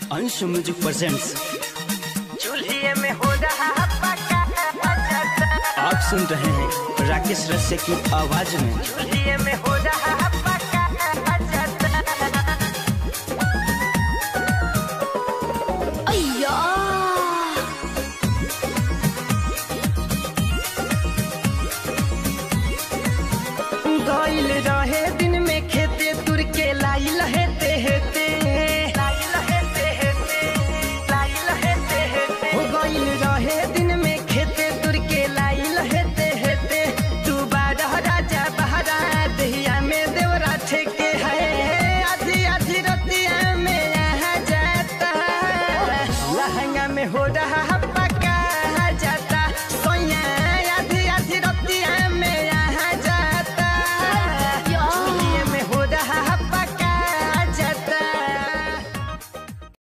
अंश music presents. चूल्हे में हो रहा पका। आप सुन रहे हैं राकेश रसिया की आवाज में। चूल्हे में हो